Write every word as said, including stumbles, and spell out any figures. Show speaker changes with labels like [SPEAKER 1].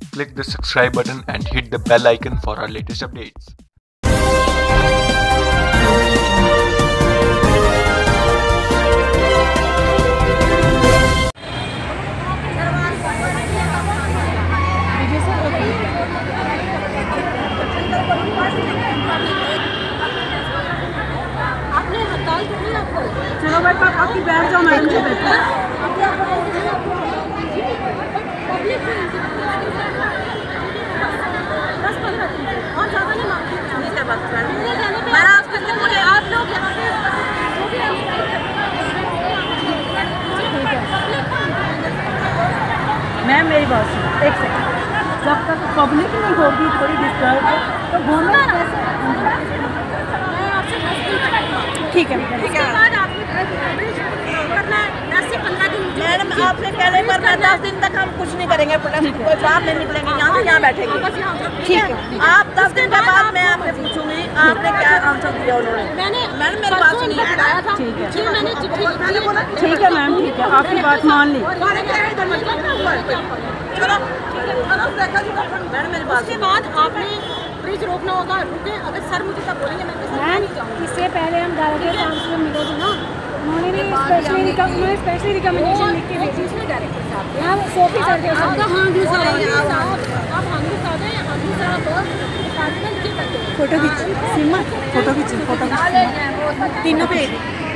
[SPEAKER 1] click the subscribe button and hit the bell icon for our latest updates.
[SPEAKER 2] चलो भाई आपकी बैठ जाओ मैडम जी बैठो। दस पंद्रह दिन और ज़्यादा नहीं मांगती आप लोग यहाँ पे मैम मेरी बात सुनो एक सेकंड, जब तक पब्लिक नहीं होगी थोड़ी डिस्टर्ब तो घूमना कैसे? ठीक है ठीक है मैडम आपने कहने पर मैं दस दिन तक हम कुछ नहीं करेंगे, प्रोटेस्ट कोई बाहर नहीं निकलेंगे, यहाँ से यहाँ बैठेंगे। ठीक है आप दस दिन के बाद मैं आपसे पूछूंगी आपने क्या आंसर दिया उन्होंने। मैंने मैडम मेरी बात सुनिए। ठीक है ठीक है मैम ठीक है आपकी बात मान ली। चलो मैडम मेरी बात के बाद आपने ब्रिज रोकना होगा, रुके अगर सर मुझे तब बोलेंगे मैं मैम इससे पहले हम डायरेक्टर साहब से मिले थे ना, उन्होंने भी स्पेशली उन्होंने स्पेशली रिकमेंडेशन लिख के भेजी थी डायरेक्टर साहब यहाँ सोफी सर के आपका हाँ जी सर आप हाँ जी साहब हैं हाँ जी साहब फोटो खींच सीमा फोटो खींच फोटो खींच तीनों पे